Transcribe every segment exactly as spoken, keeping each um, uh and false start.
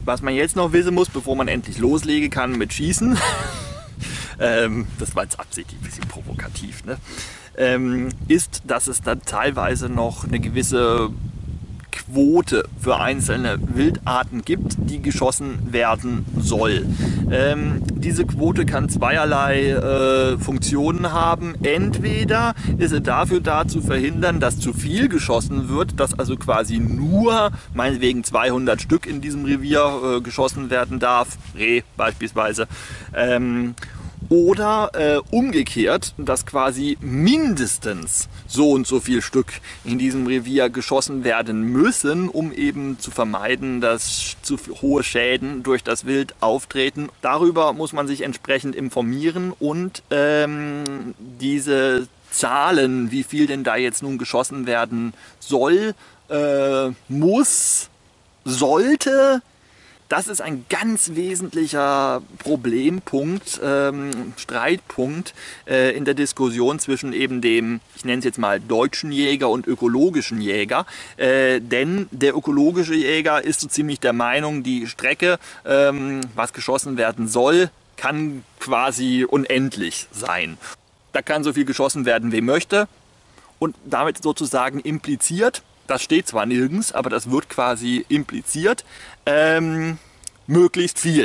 Was man jetzt noch wissen muss, bevor man endlich loslegen kann mit Schießen, ähm, das war jetzt absichtlich ein bisschen provokativ, ne? ähm, ist, dass es dann teilweise noch eine gewisse Quote für einzelne Wildarten gibt, die geschossen werden soll. Ähm, diese Quote kann zweierlei äh, Funktionen haben. Entweder ist sie dafür da zu verhindern, dass zu viel geschossen wird, dass also quasi nur meinetwegen zweihundert Stück in diesem Revier äh, geschossen werden darf, Reh beispielsweise. Ähm, Oder äh, umgekehrt, dass quasi mindestens so und so viel Stück in diesem Revier geschossen werden müssen, um eben zu vermeiden, dass zu hohe Schäden durch das Wild auftreten. Darüber muss man sich entsprechend informieren und ähm, diese Zahlen, wie viel denn da jetzt nun geschossen werden soll, äh, muss, sollte, das ist ein ganz wesentlicher Problempunkt, ähm, Streitpunkt äh, in der Diskussion zwischen eben dem, ich nenne es jetzt mal, deutschen Jäger und ökologischen Jäger. Äh, denn der ökologische Jäger ist so ziemlich der Meinung, die Strecke, ähm, was geschossen werden soll, kann quasi unendlich sein. Da kann so viel geschossen werden, wie möchte. Und damit sozusagen impliziert, das steht zwar nirgends, aber das wird quasi impliziert, ähm, möglichst viel.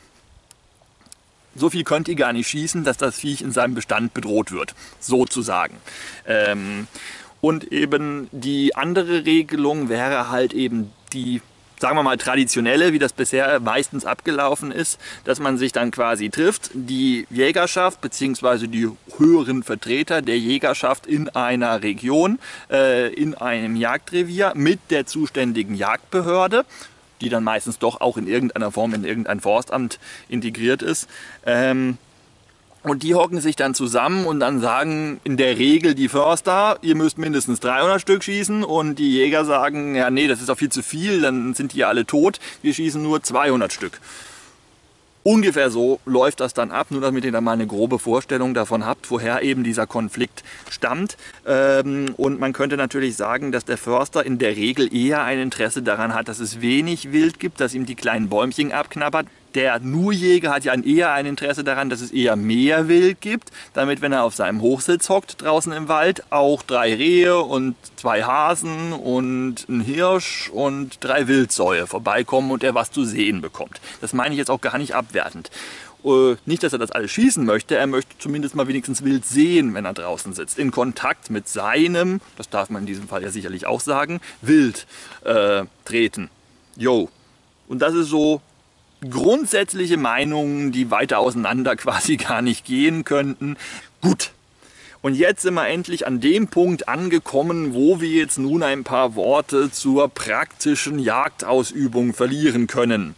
So viel könnt ihr gar nicht schießen, dass das Viech in seinem Bestand bedroht wird, sozusagen. Ähm, und eben die andere Regelung wäre halt eben die, sagen wir mal, traditionelle, wie das bisher meistens abgelaufen ist, dass man sich dann quasi trifft, die Jägerschaft bzw. die höheren Vertreter der Jägerschaft in einer Region, äh, in einem Jagdrevier mit der zuständigen Jagdbehörde, die dann meistens doch auch in irgendeiner Form in irgendein Forstamt integriert ist. Ähm, Und die hocken sich dann zusammen und dann sagen in der Regel die Förster, ihr müsst mindestens dreihundert Stück schießen, und die Jäger sagen, ja nee, das ist doch viel zu viel, dann sind die ja alle tot, wir schießen nur zweihundert Stück. Ungefähr so läuft das dann ab, nur damit ihr da mal eine grobe Vorstellung davon habt, woher eben dieser Konflikt stammt. Und man könnte natürlich sagen, dass der Förster in der Regel eher ein Interesse daran hat, dass es wenig Wild gibt, dass ihm die kleinen Bäumchen abknabbert. Der Nur-Jäger hat ja eher ein Interesse daran, dass es eher mehr Wild gibt, damit, wenn er auf seinem Hochsitz hockt draußen im Wald, auch drei Rehe und zwei Hasen und ein Hirsch und drei Wildsäue vorbeikommen und er was zu sehen bekommt. Das meine ich jetzt auch gar nicht abwertend. Nicht, dass er das alles schießen möchte, er möchte zumindest mal wenigstens Wild sehen, wenn er draußen sitzt. In Kontakt mit seinem, das darf man in diesem Fall ja sicherlich auch sagen, Wild äh, treten. Jo. Und das ist so grundsätzliche Meinungen, die weiter auseinander quasi gar nicht gehen könnten. Gut, und jetzt sind wir endlich an dem Punkt angekommen, wo wir jetzt nun ein paar Worte zur praktischen Jagdausübung verlieren können.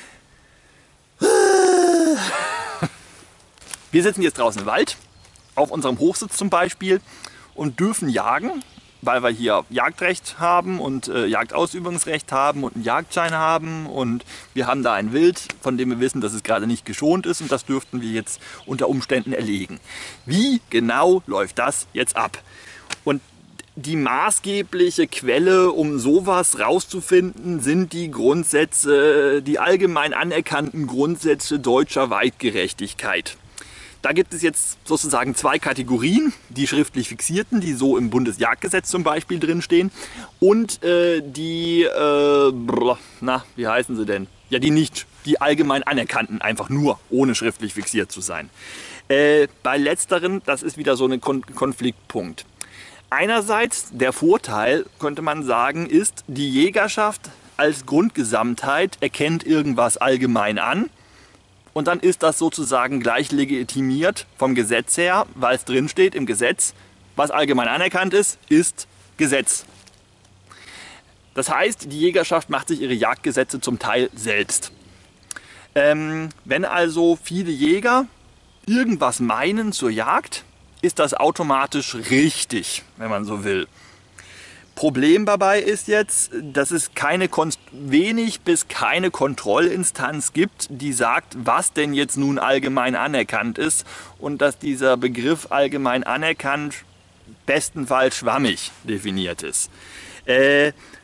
Wir sitzen jetzt draußen im Wald, auf unserem Hochsitz zum Beispiel, und dürfen jagen, weil wir hier Jagdrecht haben und äh, Jagdausübungsrecht haben und einen Jagdschein haben, und wir haben da ein Wild, von dem wir wissen, dass es gerade nicht geschont ist, und das dürften wir jetzt unter Umständen erlegen. Wie genau läuft das jetzt ab? Und die maßgebliche Quelle, um sowas rauszufinden, sind die Grundsätze, die allgemein anerkannten Grundsätze deutscher Weitgerechtigkeit. Da gibt es jetzt sozusagen zwei Kategorien, die schriftlich fixierten, die so im Bundesjagdgesetz zum Beispiel drinstehen, und äh, die, äh, na, wie heißen sie denn? Ja, die nicht, die allgemein anerkannten, einfach nur, ohne schriftlich fixiert zu sein. Äh, bei letzteren, das ist wieder so ein Kon Konfliktpunkt. Einerseits, der Vorteil, könnte man sagen, ist, die Jägerschaft als Grundgesamtheit erkennt irgendwas allgemein an. Und dann ist das sozusagen gleich legitimiert vom Gesetz her, weil es drin steht im Gesetz, was allgemein anerkannt ist, ist Gesetz. Das heißt, die Jägerschaft macht sich ihre Jagdgesetze zum Teil selbst. Ähm, wenn also viele Jäger irgendwas meinen zur Jagd, ist das automatisch richtig, wenn man so will. Problem dabei ist jetzt, dass es keine wenig bis keine Kontrollinstanz gibt, die sagt, was denn jetzt nun allgemein anerkannt ist, und dass dieser Begriff allgemein anerkannt bestenfalls schwammig definiert ist. Äh,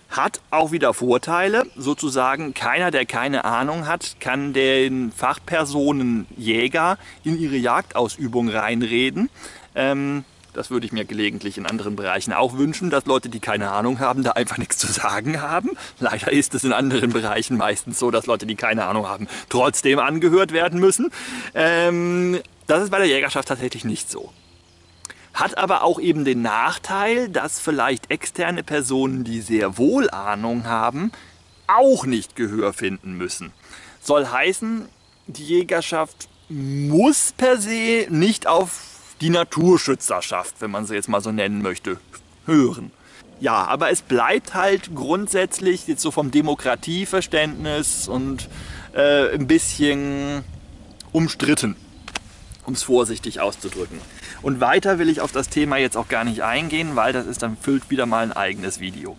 Hat auch wieder Vorteile, sozusagen keiner, der keine Ahnung hat, kann den Fachpersonen Jäger in ihre Jagdausübung reinreden. Ähm, das würde ich mir gelegentlich in anderen Bereichen auch wünschen, dass Leute, die keine Ahnung haben, da einfach nichts zu sagen haben. Leider ist es in anderen Bereichen meistens so, dass Leute, die keine Ahnung haben, trotzdem angehört werden müssen. Ähm, das ist bei der Jägerschaft tatsächlich nicht so. Hat aber auch eben den Nachteil, dass vielleicht externe Personen, die sehr wohl Ahnung haben, auch nicht Gehör finden müssen. Soll heißen, die Jägerschaft muss per se nicht auf die Naturschützerschaft, wenn man sie jetzt mal so nennen möchte, hören. Ja, aber es bleibt halt grundsätzlich jetzt so vom Demokratieverständnis und äh, ein bisschen umstritten, um es vorsichtig auszudrücken. Und weiter will ich auf das Thema jetzt auch gar nicht eingehen, weil das ist dann füllt wieder mal ein eigenes Video.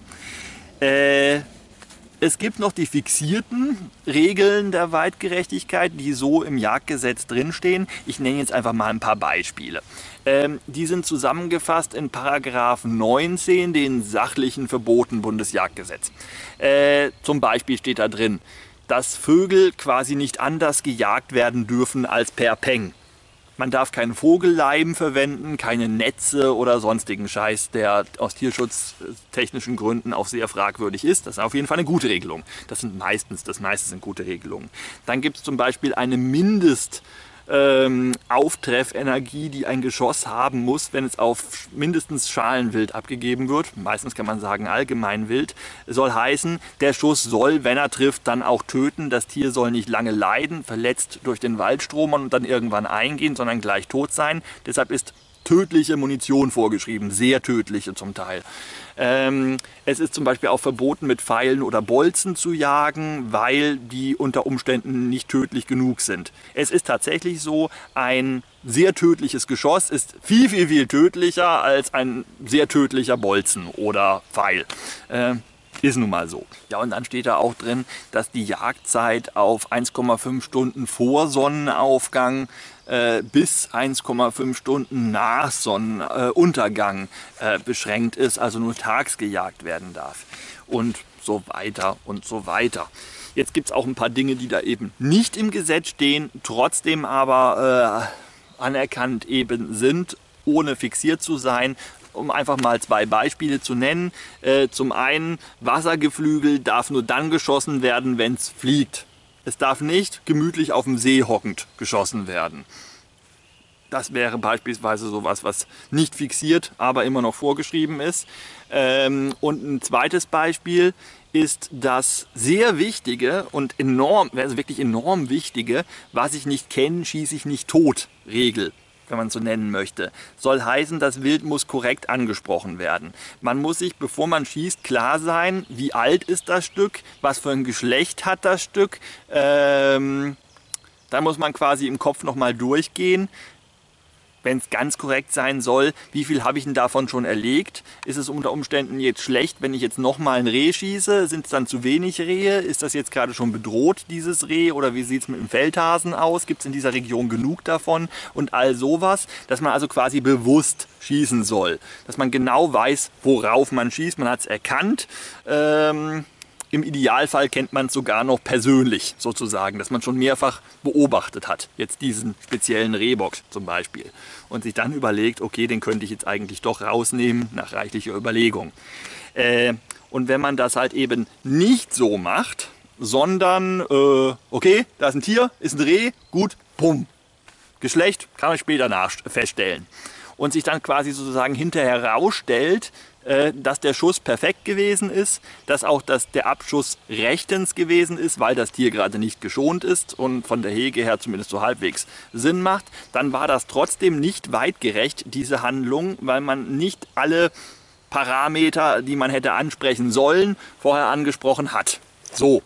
Äh, es gibt noch die fixierten Regeln der Weitgerechtigkeit, die so im Jagdgesetz drinstehen. Ich nenne jetzt einfach mal ein paar Beispiele. Ähm, die sind zusammengefasst in Paragraph neunzehn, den sachlichen Verboten Bundesjagdgesetz. Äh, zum Beispiel steht da drin, dass Vögel quasi nicht anders gejagt werden dürfen als per Peng. Man darf keinen Vogelleim verwenden, keine Netze oder sonstigen Scheiß, der aus tierschutztechnischen Gründen auch sehr fragwürdig ist. Das ist auf jeden Fall eine gute Regelung. Das sind meistens, das meiste sind gute Regelungen. Dann gibt es zum Beispiel eine Mindest- Ähm, Auftreffenergie, die ein Geschoss haben muss, wenn es auf mindestens Schalenwild abgegeben wird. Meistens kann man sagen Allgemeinwild. Soll heißen, der Schuss soll, wenn er trifft, dann auch töten. Das Tier soll nicht lange leiden, verletzt durch den Waldstrom und dann irgendwann eingehen, sondern gleich tot sein. Deshalb ist tödliche Munition vorgeschrieben, sehr tödliche zum Teil. Ähm, es ist zum Beispiel auch verboten, mit Pfeilen oder Bolzen zu jagen, weil die unter Umständen nicht tödlich genug sind. Es ist tatsächlich so, ein sehr tödliches Geschoss ist viel, viel, viel tödlicher als ein sehr tödlicher Bolzen oder Pfeil. Äh, Ist nun mal so. Ja, und dann steht da auch drin, dass die Jagdzeit auf eins Komma fünf Stunden vor Sonnenaufgang äh, bis eins Komma fünf Stunden nach Sonnenuntergang äh, beschränkt ist, also nur tags gejagt werden darf. Und so weiter und so weiter. Jetzt gibt es auch ein paar Dinge, die da eben nicht im Gesetz stehen, trotzdem aber äh, anerkannt eben sind, ohne fixiert zu sein. Um einfach mal zwei Beispiele zu nennen. Äh, zum einen, Wassergeflügel darf nur dann geschossen werden, wenn es fliegt. Es darf nicht gemütlich auf dem See hockend geschossen werden. Das wäre beispielsweise sowas, was nicht fixiert, aber immer noch vorgeschrieben ist. Ähm, und ein zweites Beispiel ist das sehr wichtige und enorm, also wirklich enorm wichtige, was ich nicht kenne, schieße ich nicht tot Regel, wenn man es so nennen möchte. Soll heißen, das Wild muss korrekt angesprochen werden. Man muss sich, bevor man schießt, klar sein, wie alt ist das Stück, was für ein Geschlecht hat das Stück. Ähm, da muss man quasi im Kopf nochmal durchgehen. Wenn es ganz korrekt sein soll, wie viel habe ich denn davon schon erlegt? Ist es unter Umständen jetzt schlecht, wenn ich jetzt nochmal ein Reh schieße? Sind es dann zu wenig Rehe? Ist das jetzt gerade schon bedroht, dieses Reh? Oder wie sieht es mit dem Feldhasen aus? Gibt es in dieser Region genug davon? Und all sowas, dass man also quasi bewusst schießen soll. Dass man genau weiß, worauf man schießt. Man hat es erkannt. Ähm Im Idealfall kennt man es sogar noch persönlich sozusagen, dass man schon mehrfach beobachtet hat, jetzt diesen speziellen Rehbock zum Beispiel. Und sich dann überlegt, okay, den könnte ich jetzt eigentlich doch rausnehmen, nach reichlicher Überlegung. Äh, und wenn man das halt eben nicht so macht, sondern, äh, okay, da ist ein Tier, ist ein Reh, gut, bumm. Geschlecht kann man später nach feststellen. Und sich dann quasi sozusagen hinterher herausstellt, dass der Schuss perfekt gewesen ist, dass auch dass der Abschuss rechtens gewesen ist, weil das Tier gerade nicht geschont ist und von der Hege her zumindest so halbwegs Sinn macht, dann war das trotzdem nicht weitgerecht, diese Handlung, weil man nicht alle Parameter, die man hätte ansprechen sollen, vorher angesprochen hat. So.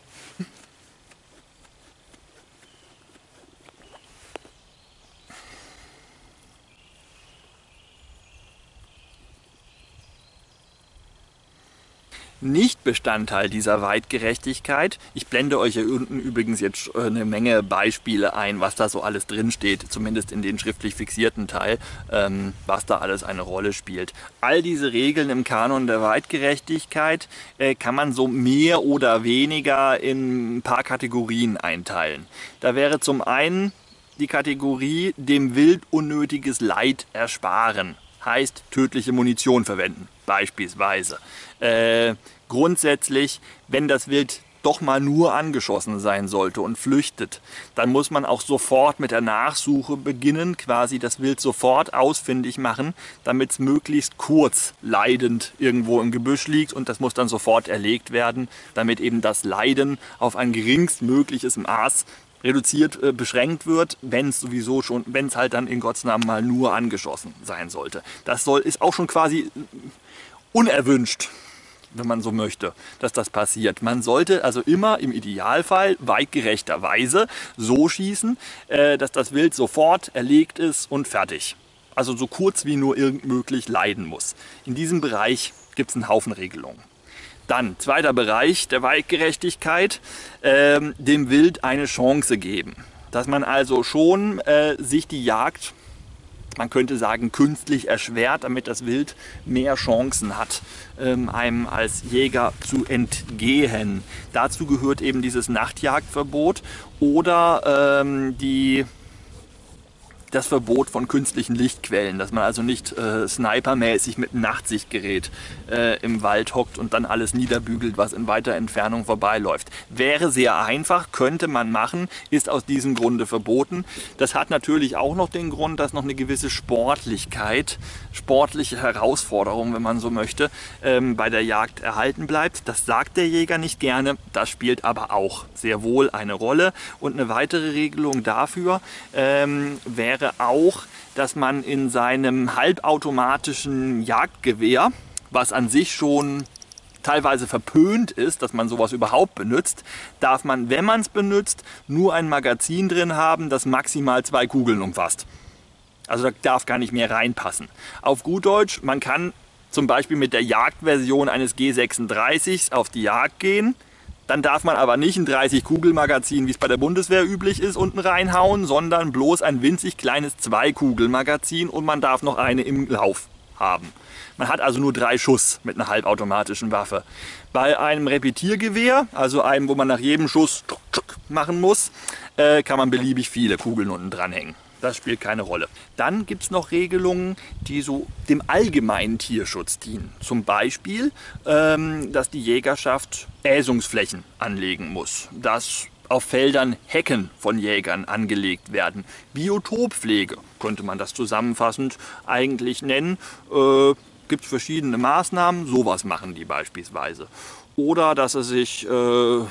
nicht Bestandteil dieser Weitgerechtigkeit. Ich blende euch hier unten übrigens jetzt eine Menge Beispiele ein, was da so alles drin steht, zumindest in den schriftlich fixierten Teil, ähm, was da alles eine Rolle spielt. All diese Regeln im Kanon der Weitgerechtigkeit äh, kann man so mehr oder weniger in ein paar Kategorien einteilen. Da wäre zum einen die Kategorie dem Wild unnötiges Leid ersparen. Heißt tödliche Munition verwenden, beispielsweise. Äh, grundsätzlich, wenn das Wild doch mal nur angeschossen sein sollte und flüchtet, dann muss man auch sofort mit der Nachsuche beginnen, quasi das Wild sofort ausfindig machen, damit es möglichst kurz leidend irgendwo im Gebüsch liegt, und das muss dann sofort erlegt werden, damit eben das Leiden auf ein geringstmögliches Maß reduziert, äh, beschränkt wird, wenn es sowieso schon, wenn es halt dann in Gottes Namen mal nur angeschossen sein sollte. Das soll, ist auch schon quasi unerwünscht, wenn man so möchte, dass das passiert. Man sollte also immer im Idealfall weitgerechterweise so schießen, äh, dass das Wild sofort erlegt ist und fertig. Also so kurz wie nur irgend möglich leiden muss. In diesem Bereich gibt es einen Haufen Regelungen. Dann, zweiter Bereich der Weitgerechtigkeit, ähm, dem Wild eine Chance geben. Dass man also schon äh, sich die Jagd, man könnte sagen, künstlich erschwert, damit das Wild mehr Chancen hat, ähm, einem als Jäger zu entgehen. Dazu gehört eben dieses Nachtjagdverbot oder ähm, die... das Verbot von künstlichen Lichtquellen, dass man also nicht äh, snipermäßig mit einem Nachtsichtgerät äh, im Wald hockt und dann alles niederbügelt, was in weiter Entfernung vorbeiläuft. Wäre sehr einfach, könnte man machen, ist aus diesem Grunde verboten. Das hat natürlich auch noch den Grund, dass noch eine gewisse Sportlichkeit, sportliche Herausforderung, wenn man so möchte, ähm, bei der Jagd erhalten bleibt. Das sagt der Jäger nicht gerne, das spielt aber auch sehr wohl eine Rolle. Und eine weitere Regelung dafür ähm, wäre auch, dass man in seinem halbautomatischen Jagdgewehr, was an sich schon teilweise verpönt ist, dass man sowas überhaupt benutzt, darf man, wenn man es benutzt, nur ein Magazin drin haben, das maximal zwei Kugeln umfasst. Also da darf gar nicht mehr reinpassen. Auf gut Deutsch, man kann zum Beispiel mit der Jagdversion eines G sechsunddreißig auf die Jagd gehen. Dann darf man aber nicht ein dreißig-Kugel-Magazin, wie es bei der Bundeswehr üblich ist, unten reinhauen, sondern bloß ein winzig kleines zwei-Kugel-Magazin, und man darf noch eine im Lauf haben. Man hat also nur drei Schuss mit einer halbautomatischen Waffe. Bei einem Repetiergewehr, also einem, wo man nach jedem Schuss machen muss, äh, kann man beliebig viele Kugeln unten dranhängen. Das spielt keine Rolle. Dann gibt es noch Regelungen, die so dem allgemeinen Tierschutz dienen. Zum Beispiel, ähm, dass die Jägerschaft Äsungsflächen anlegen muss. Dass auf Feldern Hecken von Jägern angelegt werden. Biotoppflege könnte man das zusammenfassend eigentlich nennen. Äh, gibt es verschiedene Maßnahmen, sowas machen die beispielsweise. Oder dass es sich... Äh,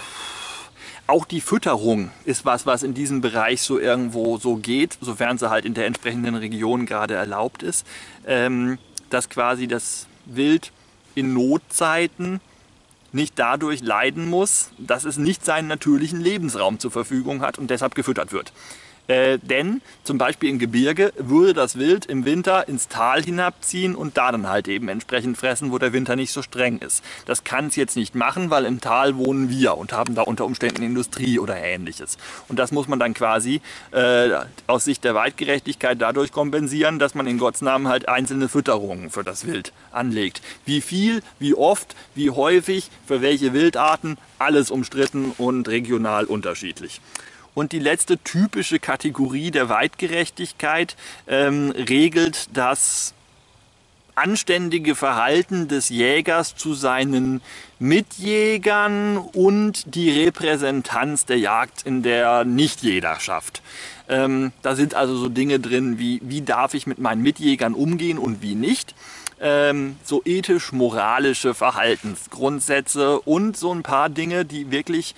Auch die Fütterung ist was, was in diesem Bereich so irgendwo so geht, sofern sie halt in der entsprechenden Region gerade erlaubt ist, ähm, dass quasi das Wild in Notzeiten nicht dadurch leiden muss, dass es nicht seinen natürlichen Lebensraum zur Verfügung hat und deshalb gefüttert wird. Äh, denn zum Beispiel im Gebirge würde das Wild im Winter ins Tal hinabziehen und da dann halt eben entsprechend fressen, wo der Winter nicht so streng ist. Das kann es jetzt nicht machen, weil im Tal wohnen wir und haben da unter Umständen Industrie oder Ähnliches. Und das muss man dann quasi äh, aus Sicht der Weitgerechtigkeit dadurch kompensieren, dass man in Gottes Namen halt einzelne Fütterungen für das Wild anlegt. Wie viel, wie oft, wie häufig, für welche Wildarten, alles umstritten und regional unterschiedlich. Und die letzte typische Kategorie der Weitgerechtigkeit ähm, regelt das anständige Verhalten des Jägers zu seinen Mitjägern und die Repräsentanz der Jagd in der Nichtjägerschaft. Ähm, da sind also so Dinge drin wie, wie darf ich mit meinen Mitjägern umgehen und wie nicht. Ähm, so ethisch-moralische Verhaltensgrundsätze und so ein paar Dinge, die wirklich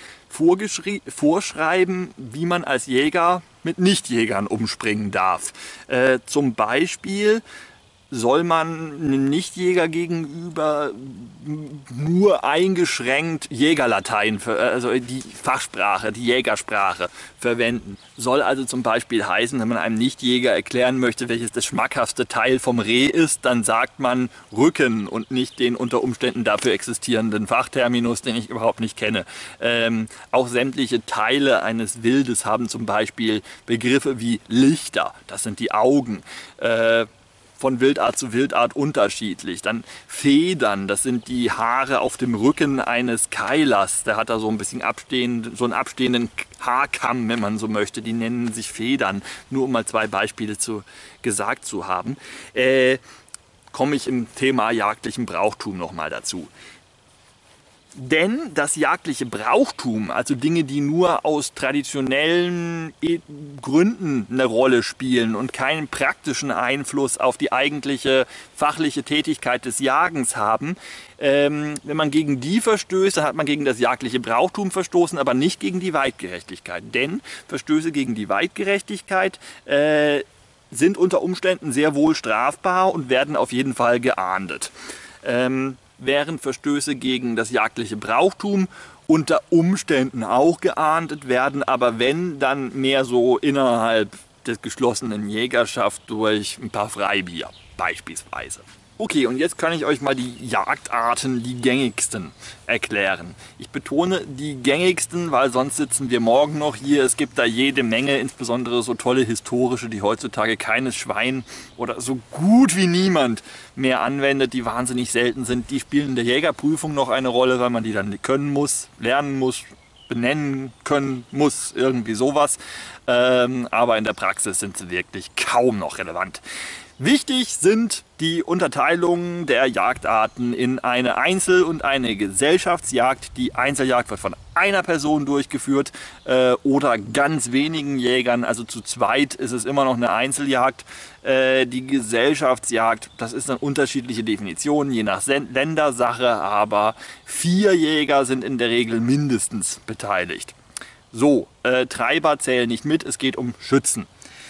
vorschreiben, wie man als Jäger mit Nichtjägern umspringen darf. Äh, zum Beispiel soll man einem Nichtjäger gegenüber nur eingeschränkt Jägerlatein, also die Fachsprache, die Jägersprache verwenden. Soll also zum Beispiel heißen, wenn man einem Nichtjäger erklären möchte, welches das schmackhaftste Teil vom Reh ist, dann sagt man Rücken und nicht den unter Umständen dafür existierenden Fachterminus, den ich überhaupt nicht kenne. Ähm, auch sämtliche Teile eines Wildes haben zum Beispiel Begriffe wie Lichter, das sind die Augen. Äh, von Wildart zu Wildart unterschiedlich. Dann Federn, das sind die Haare auf dem Rücken eines Keilers. Der hat da so ein bisschen abstehend, so einen abstehenden Haarkamm, wenn man so möchte. Die nennen sich Federn, nur um mal zwei Beispiele zu, gesagt zu haben. Äh, komme ich im Thema jagdlichen Brauchtum nochmal dazu. Denn das jagdliche Brauchtum, also Dinge, die nur aus traditionellen Gründen eine Rolle spielen und keinen praktischen Einfluss auf die eigentliche fachliche Tätigkeit des Jagens haben, ähm, wenn man gegen die verstößt, dann hat man gegen das jagdliche Brauchtum verstoßen, aber nicht gegen die Weitgerechtigkeit. Denn Verstöße gegen die Weitgerechtigkeit äh, sind unter Umständen sehr wohl strafbar und werden auf jeden Fall geahndet. Ähm, während Verstöße gegen das jagdliche Brauchtum unter Umständen auch geahndet werden, aber wenn, dann mehr so innerhalb des geschlossenen Jägerschaft durch ein paar Freibier beispielsweise. Okay, und jetzt kann ich euch mal die Jagdarten, die gängigsten, erklären. Ich betone die gängigsten, weil sonst sitzen wir morgen noch hier. Es gibt da jede Menge, insbesondere so tolle historische, die heutzutage keines Schwein oder so gut wie niemand mehr anwendet, die wahnsinnig selten sind. Die spielen in der Jägerprüfung noch eine Rolle, weil man die dann können muss, lernen muss, benennen können muss, irgendwie sowas. Ähm, aber in der Praxis sind sie wirklich kaum noch relevant. Wichtig sind die Unterteilungen der Jagdarten in eine Einzel- und eine Gesellschaftsjagd. Die Einzeljagd wird von einer Person durchgeführt äh, oder ganz wenigen Jägern, also zu zweit ist es immer noch eine Einzeljagd. Äh, die Gesellschaftsjagd, das ist eine unterschiedliche Definition, je nach Ländersache, aber vier Jäger sind in der Regel mindestens beteiligt. So, äh, Treiber zählen nicht mit, es geht um Schützen.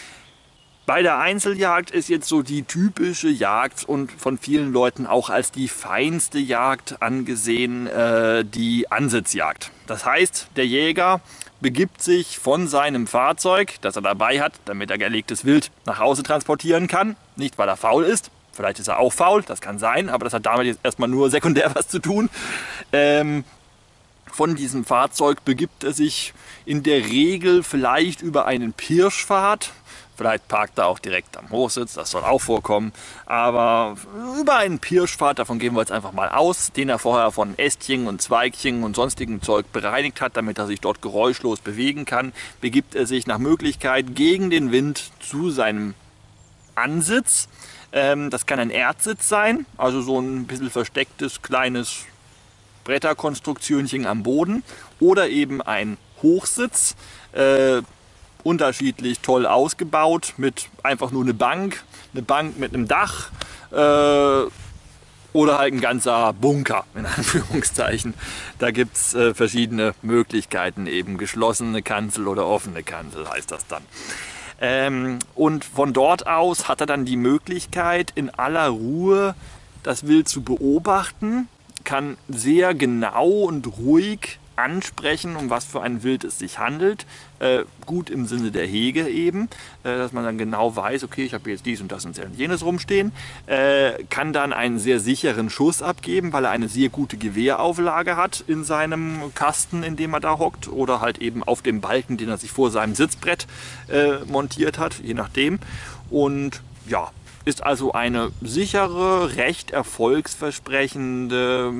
Bei der Einzeljagd ist jetzt so die typische Jagd und von vielen Leuten auch als die feinste Jagd angesehen, äh, die Ansitzjagd. Das heißt, der Jäger begibt sich von seinem Fahrzeug, das er dabei hat, damit er erlegtes Wild nach Hause transportieren kann, nicht weil er faul ist, vielleicht ist er auch faul, das kann sein, aber das hat damit jetzt erstmal nur sekundär was zu tun. Ähm, von diesem Fahrzeug begibt er sich in der Regel vielleicht über einen Pirschpfad. Vielleicht parkt er auch direkt am Hochsitz, das soll auch vorkommen. Aber über einen Pirschpfad, davon gehen wir jetzt einfach mal aus, den er vorher von Ästchen und Zweigchen und sonstigem Zeug bereinigt hat, damit er sich dort geräuschlos bewegen kann, begibt er sich nach Möglichkeit gegen den Wind zu seinem Ansitz. Ähm, das kann ein Erdsitz sein, also so ein bisschen verstecktes kleines Bretterkonstruktionchen am Boden. Oder eben ein Hochsitz. Äh, unterschiedlich toll ausgebaut, mit einfach nur eine Bank, eine Bank mit einem Dach äh, oder halt ein ganzer Bunker, in Anführungszeichen. Da gibt es äh, verschiedene Möglichkeiten, eben geschlossene Kanzel oder offene Kanzel heißt das dann. Ähm, und von dort aus hat er dann die Möglichkeit, in aller Ruhe das Wild zu beobachten, kann sehr genau und ruhig ansprechen, um was für ein Wild es sich handelt. Äh, gut im Sinne der Hege eben, äh, dass man dann genau weiß, okay, ich habe jetzt dies und das und jenes rumstehen. Äh, kann dann einen sehr sicheren Schuss abgeben, weil er eine sehr gute Gewehrauflage hat in seinem Kasten, in dem er da hockt, oder halt eben auf dem Balken, den er sich vor seinem Sitzbrett äh, montiert hat, je nachdem. Und ja, ist also eine sichere, recht erfolgsversprechende,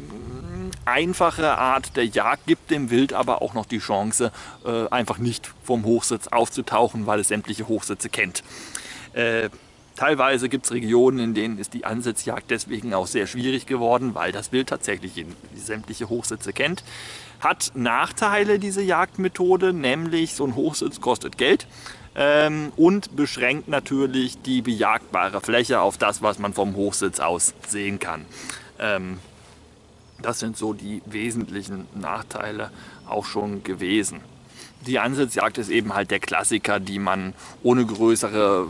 einfache Art der Jagd, gibt dem Wild aber auch noch die Chance, äh, einfach nicht vom Hochsitz aufzutauchen, weil es sämtliche Hochsitze kennt. Äh, teilweise gibt es Regionen, in denen ist die Ansitzjagd deswegen auch sehr schwierig geworden, weil das Wild tatsächlich sämtliche Hochsitze kennt. Hat Nachteile, diese Jagdmethode, nämlich so ein Hochsitz kostet Geld. Ähm, und beschränkt natürlich die bejagbare Fläche auf das, was man vom Hochsitz aus sehen kann. Ähm, das sind so die wesentlichen Nachteile auch schon gewesen. Die Ansitzjagd ist eben halt der Klassiker, die man ohne größere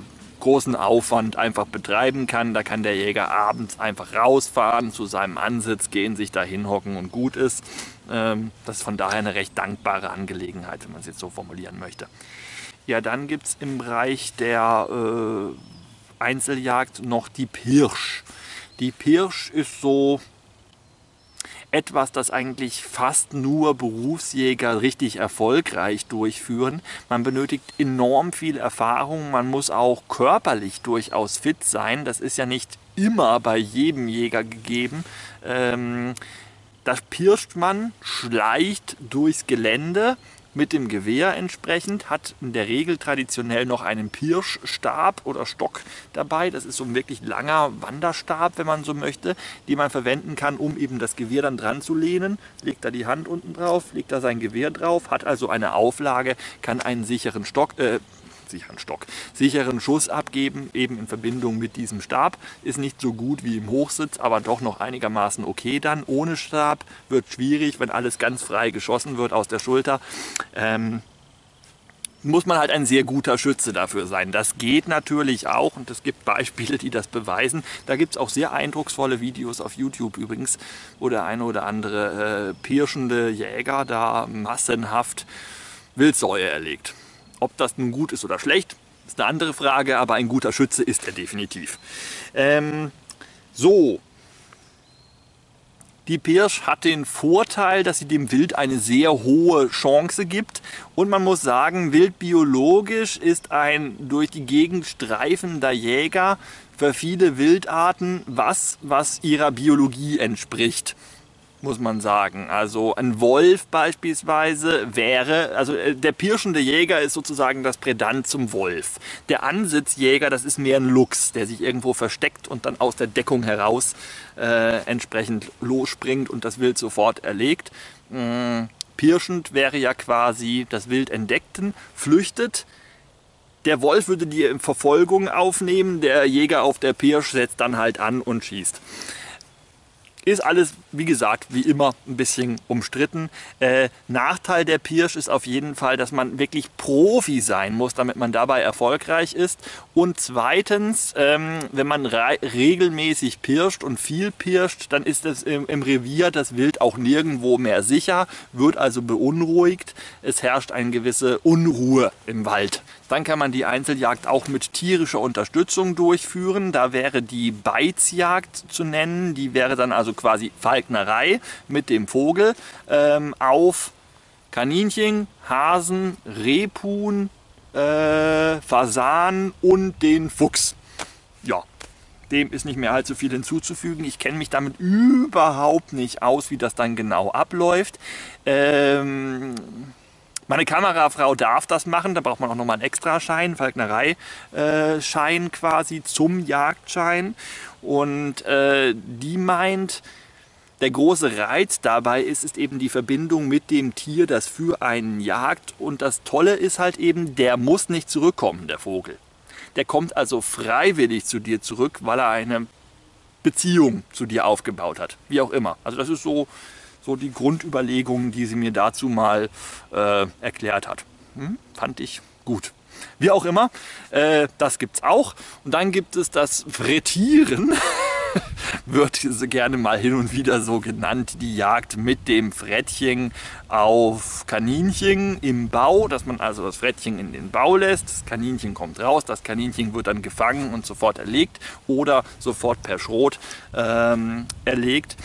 großen Aufwand einfach betreiben kann. Da kann der Jäger abends einfach rausfahren, zu seinem Ansitz gehen, sich da hinhocken und gut ist. Ähm, das ist von daher eine recht dankbare Angelegenheit, wenn man es jetzt so formulieren möchte. Ja, dann gibt es im Bereich der äh, Einzeljagd noch die Pirsch. Die Pirsch ist so etwas, das eigentlich fast nur Berufsjäger richtig erfolgreich durchführen. Man benötigt enorm viel Erfahrung, man muss auch körperlich durchaus fit sein. Das ist ja nicht immer bei jedem Jäger gegeben. Ähm, da pirscht man, schleicht durchs Gelände mit dem Gewehr entsprechend, hat in der Regel traditionell noch einen Pirschstab oder Stock dabei. Das ist so ein wirklich langer Wanderstab, wenn man so möchte, den man verwenden kann, um eben das Gewehr dann dran zu lehnen. Legt da die Hand unten drauf, legt da sein Gewehr drauf, hat also eine Auflage, kann einen sicheren Stock, äh, sicheren Stock, sicheren Schuss abgeben, eben in Verbindung mit diesem Stab. Ist nicht so gut wie im Hochsitz, aber doch noch einigermaßen okay dann. Ohne Stab wird schwierig, wenn alles ganz frei geschossen wird aus der Schulter. Ähm, muss man halt ein sehr guter Schütze dafür sein. Das geht natürlich auch und es gibt Beispiele, die das beweisen. Da gibt es auch sehr eindrucksvolle Videos auf YouTube übrigens, wo der eine oder andere äh, pirschende Jäger da massenhaft Wildsäue erlegt. Ob das nun gut ist oder schlecht, ist eine andere Frage, aber ein guter Schütze ist er definitiv. Ähm, so, die Pirsch hat den Vorteil, dass sie dem Wild eine sehr hohe Chance gibt. Und man muss sagen, wildbiologisch ist ein durch die Gegend streifender Jäger für viele Wildarten was, was ihrer Biologie entspricht, muss man sagen. Also ein Wolf beispielsweise wäre, also der pirschende Jäger ist sozusagen das Prädant zum Wolf. Der Ansitzjäger, das ist mehr ein Luchs, der sich irgendwo versteckt und dann aus der Deckung heraus äh, entsprechend losspringt und das Wild sofort erlegt. Ähm, pirschend wäre ja quasi das Wild entdeckten, flüchtet. Der Wolf würde die Verfolgung aufnehmen, der Jäger auf der Pirsch setzt dann halt an und schießt. Ist alles, wie gesagt, wie immer ein bisschen umstritten. Äh, Nachteil der Pirsch ist auf jeden Fall, dass man wirklich Profi sein muss, damit man dabei erfolgreich ist. Und zweitens, ähm, wenn man regelmäßig pirscht und viel pirscht, dann ist es im, im Revier das Wild auch nirgendwo mehr sicher, wird also beunruhigt. Es herrscht eine gewisse Unruhe im Wald. Dann kann man die Einzeljagd auch mit tierischer Unterstützung durchführen. Da wäre die Beizjagd zu nennen. Die wäre dann also quasi Falknerei mit dem Vogel ähm, auf Kaninchen, Hasen, Rebhuhn, äh, Fasan und den Fuchs. Ja, dem ist nicht mehr allzu viel hinzuzufügen. Ich kenne mich damit überhaupt nicht aus, wie das dann genau abläuft. Ähm... Meine Kamerafrau darf das machen, da braucht man auch nochmal einen Extraschein, Falknerei-Schein quasi zum Jagdschein. Und äh, die meint, der große Reiz dabei ist, ist eben die Verbindung mit dem Tier, das für einen jagt. Und das Tolle ist halt eben, der muss nicht zurückkommen, der Vogel. Der kommt also freiwillig zu dir zurück, weil er eine Beziehung zu dir aufgebaut hat. Wie auch immer. Also das ist so... So die Grundüberlegungen, die sie mir dazu mal äh, erklärt hat. Hm, fand ich gut. Wie auch immer, äh, das gibt es auch. Und dann gibt es das Frettieren. Wird gerne mal hin und wieder so genannt, die Jagd mit dem Frettchen auf Kaninchen im Bau, dass man also das Frettchen in den Bau lässt, das Kaninchen kommt raus, das Kaninchen wird dann gefangen und sofort erlegt oder sofort per Schrot ähm, erlegt.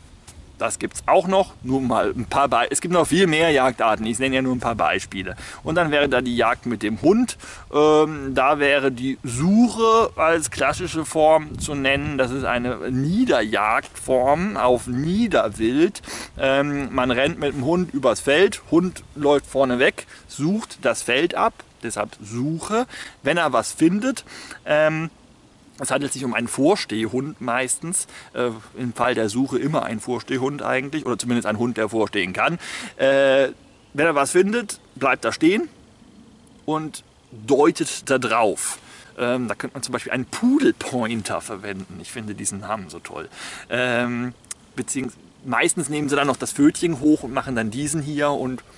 Das gibt es auch noch, nur mal ein paar Beispiele. Es gibt noch viel mehr Jagdarten, ich nenne ja nur ein paar Beispiele. Und dann wäre da die Jagd mit dem Hund. Ähm, da wäre die Suche als klassische Form zu nennen. Das ist eine Niederjagdform auf Niederwild. Ähm, man rennt mit dem Hund übers Feld, Hund läuft vorne weg, sucht das Feld ab, deshalb Suche. Wenn er was findet, ähm, es handelt sich um einen Vorstehhund meistens, äh, im Fall der Suche immer ein Vorstehhund eigentlich, oder zumindest ein Hund, der vorstehen kann. Äh, wenn er was findet, bleibt er stehen und deutet da drauf. Ähm, da könnte man zum Beispiel einen Pudelpointer verwenden. Ich finde diesen Namen so toll. Ähm, beziehungsweise meistens nehmen sie dann noch das Pfötchen hoch und machen dann diesen hier und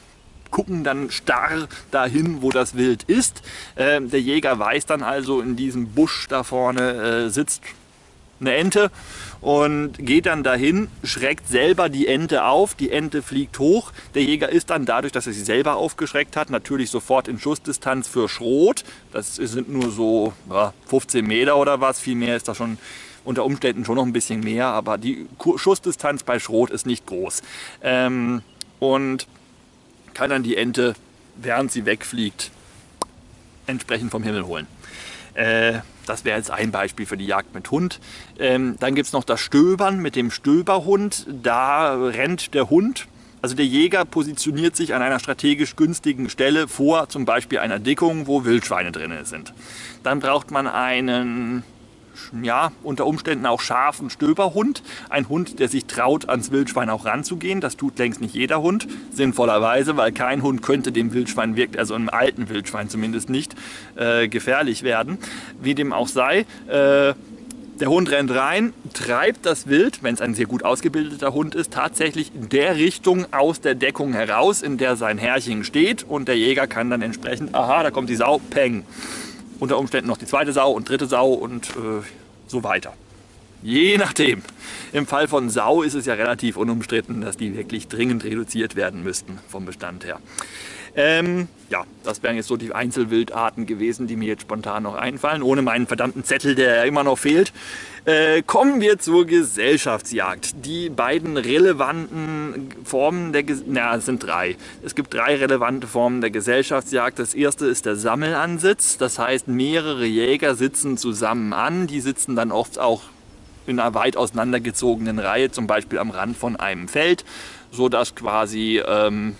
gucken dann starr dahin, wo das Wild ist. Äh, der Jäger weiß dann also, in diesem Busch da vorne äh, sitzt eine Ente und geht dann dahin, schreckt selber die Ente auf, die Ente fliegt hoch. Der Jäger ist dann dadurch, dass er sie selber aufgeschreckt hat, natürlich sofort in Schussdistanz für Schrot. Das sind nur so ja, fünfzehn Meter oder was, viel mehr ist da schon unter Umständen schon noch ein bisschen mehr, aber die Schussdistanz bei Schrot ist nicht groß. Ähm, und kann dann die Ente, während sie wegfliegt, entsprechend vom Himmel holen. Äh, das wäre jetzt ein Beispiel für die Jagd mit Hund. Ähm, dann gibt es noch das Stöbern mit dem Stöberhund. Da rennt der Hund, also der Jäger positioniert sich an einer strategisch günstigen Stelle vor, zum Beispiel einer Dickung, wo Wildschweine drin sind. Dann braucht man einen, ja, unter Umständen auch scharfen Stöberhund. Ein Hund, der sich traut, ans Wildschwein auch ranzugehen. Das tut längst nicht jeder Hund, sinnvollerweise, weil kein Hund könnte dem Wildschwein wirklich, also einem alten Wildschwein zumindest nicht, äh, gefährlich werden. Wie dem auch sei, äh, der Hund rennt rein, treibt das Wild, wenn es ein sehr gut ausgebildeter Hund ist, tatsächlich in der Richtung aus der Deckung heraus, in der sein Herrchen steht, und der Jäger kann dann entsprechend, aha, da kommt die Sau, peng. Unter Umständen noch die zweite Sau und dritte Sau und äh, so weiter. Je nachdem. Im Fall von Sau ist es ja relativ unumstritten, dass die wirklich dringend reduziert werden müssten vom Bestand her. Ähm, ja, das wären jetzt so die Einzelwildarten gewesen, die mir jetzt spontan noch einfallen, ohne meinen verdammten Zettel, der ja immer noch fehlt. Äh, kommen wir zur Gesellschaftsjagd. Die beiden relevanten Formen der Ges na, es sind drei. Es gibt drei relevante Formen der Gesellschaftsjagd. Das erste ist der Sammelansitz. Das heißt, mehrere Jäger sitzen zusammen an. Die sitzen dann oft auch in einer weit auseinandergezogenen Reihe, zum Beispiel am Rand von einem Feld, sodass quasi ähm,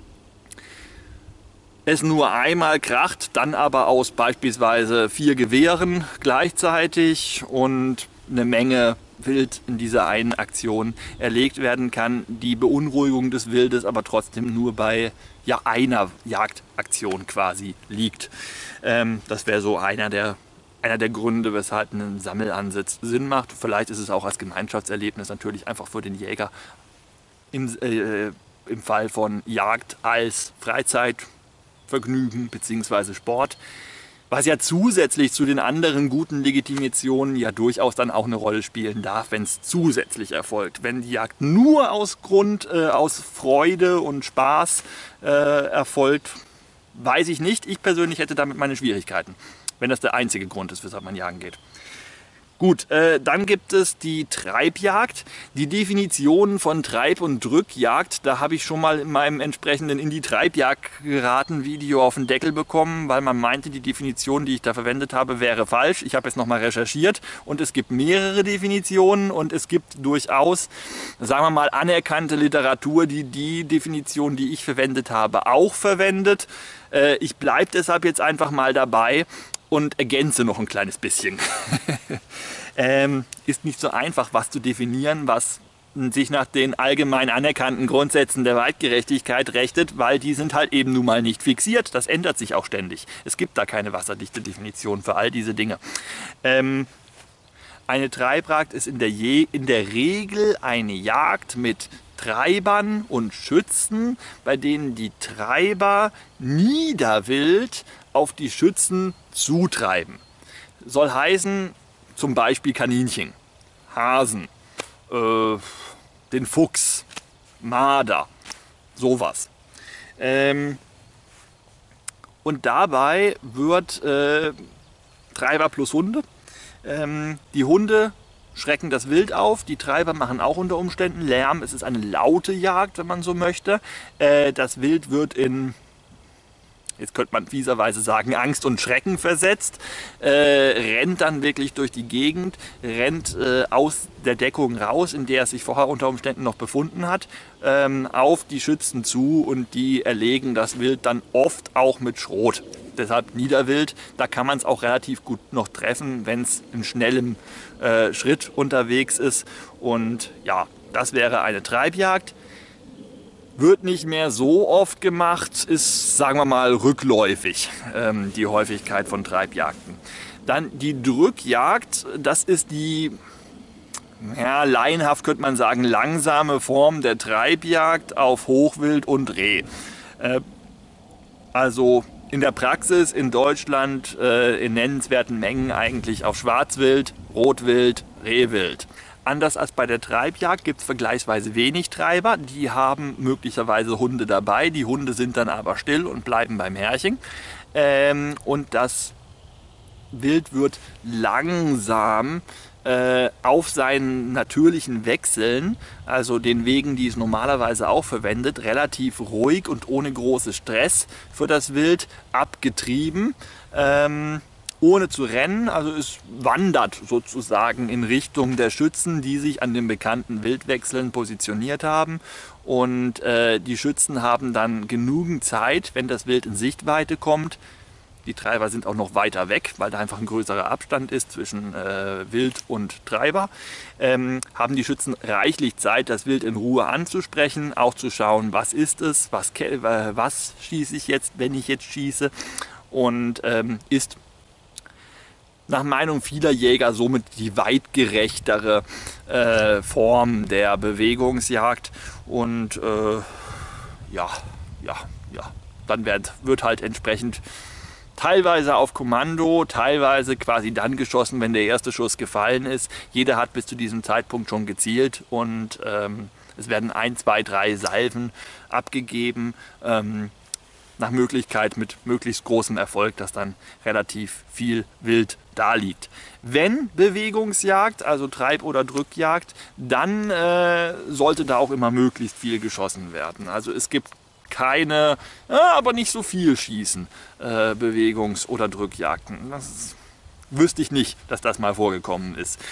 es nur einmal kracht, dann aber aus beispielsweise vier Gewehren gleichzeitig und eine Menge Wild in dieser einen Aktion erlegt werden kann. Die Beunruhigung des Wildes aber trotzdem nur bei ja, einer Jagdaktion quasi liegt. Ähm, das wäre so einer der, einer der Gründe, weshalb ein Sammelansitz Sinn macht. Vielleicht ist es auch als Gemeinschaftserlebnis natürlich einfach für den Jäger im, äh, im Fall von Jagd als Freizeitvergnügen bzw. Sport, was ja zusätzlich zu den anderen guten Legitimationen ja durchaus dann auch eine Rolle spielen darf, wenn es zusätzlich erfolgt. Wenn die Jagd nur aus Grund, äh, aus Freude und Spaß äh, erfolgt, weiß ich nicht. Ich persönlich hätte damit meine Schwierigkeiten, wenn das der einzige Grund ist, weshalb man jagen geht. Gut, äh, dann gibt es die Treibjagd. Die Definition von Treib- und Drückjagd, da habe ich schon mal in meinem entsprechenden in die Treibjagd geraten Video auf den Deckel bekommen, weil man meinte, die Definition, die ich da verwendet habe, wäre falsch. Ich habe jetzt nochmal recherchiert und es gibt mehrere Definitionen und es gibt durchaus, sagen wir mal, anerkannte Literatur, die die Definition, die ich verwendet habe, auch verwendet. Äh, ich bleibe deshalb jetzt einfach mal dabei und ergänze noch ein kleines bisschen. ähm, ist nicht so einfach, was zu definieren, was sich nach den allgemein anerkannten Grundsätzen der Weitgerechtigkeit richtet, weil die sind halt eben nun mal nicht fixiert. Das ändert sich auch ständig. Es gibt da keine wasserdichte Definition für all diese Dinge. Ähm, eine Treibjagd ist in der, Je in der Regel eine Jagd mit Treibern und Schützen, bei denen die Treiber Niederwild auf die Schützen zutreiben. Soll heißen, zum Beispiel Kaninchen, Hasen, äh, den Fuchs, Marder, sowas. Ähm, und dabei wird äh, Treiber plus Hunde. Ähm, die Hunde schrecken das Wild auf, die Treiber machen auch unter Umständen Lärm. Es ist eine laute Jagd, wenn man so möchte. Äh, das Wild wird in, jetzt könnte man fieserweise sagen, Angst und Schrecken versetzt, äh, rennt dann wirklich durch die Gegend, rennt äh, aus der Deckung raus, in der es sich vorher unter Umständen noch befunden hat, ähm, auf die Schützen zu, und die erlegen das Wild dann oft auch mit Schrot. Deshalb Niederwild, da kann man es auch relativ gut noch treffen, wenn es in schnellem äh, Schritt unterwegs ist. Und ja, das wäre eine Treibjagd. Wird nicht mehr so oft gemacht, ist, sagen wir mal, rückläufig, ähm, die Häufigkeit von Treibjagden. Dann die Drückjagd, das ist die, ja, laienhaft könnte man sagen, langsame Form der Treibjagd auf Hochwild und Reh. Äh, Also in der Praxis in Deutschland äh, in nennenswerten Mengen eigentlich auf Schwarzwild, Rotwild, Rehwild. Anders als bei der Treibjagd gibt es vergleichsweise wenig Treiber. Die haben möglicherweise Hunde dabei. Die Hunde sind dann aber still und bleiben beim Herrchen. Ähm, und das Wild wird langsam äh, auf seinen natürlichen Wechseln, also den Wegen, die es normalerweise auch verwendet, relativ ruhig und ohne großen Stress für das Wild abgetrieben. Ähm, ohne zu rennen, also es wandert sozusagen in Richtung der Schützen, die sich an den bekannten Wildwechseln positioniert haben. Und äh, die Schützen haben dann genügend Zeit, wenn das Wild in Sichtweite kommt. Die Treiber sind auch noch weiter weg, weil da einfach ein größerer Abstand ist zwischen äh, Wild und Treiber. Ähm, haben die Schützen reichlich Zeit, das Wild in Ruhe anzusprechen, auch zu schauen, was ist es, was, äh, was schieße ich jetzt, wenn ich jetzt schieße. Und ähm, ist nach Meinung vieler Jäger somit die weit gerechtere äh, Form der Bewegungsjagd. Und äh, ja, ja, ja, dann wird, wird halt entsprechend teilweise auf Kommando, teilweise quasi dann geschossen, wenn der erste Schuss gefallen ist. Jeder hat bis zu diesem Zeitpunkt schon gezielt und ähm, es werden ein, zwei, drei Salven abgegeben. Ähm, nach Möglichkeit mit möglichst großem Erfolg, dass dann relativ viel Wild da liegt. Wenn Bewegungsjagd, also Treib- oder Drückjagd, dann äh, sollte da auch immer möglichst viel geschossen werden. Also es gibt keine, äh, aber nicht so viel schießen, äh, Bewegungs- oder Drückjagden. Das ist, wüsste ich nicht, dass das mal vorgekommen ist.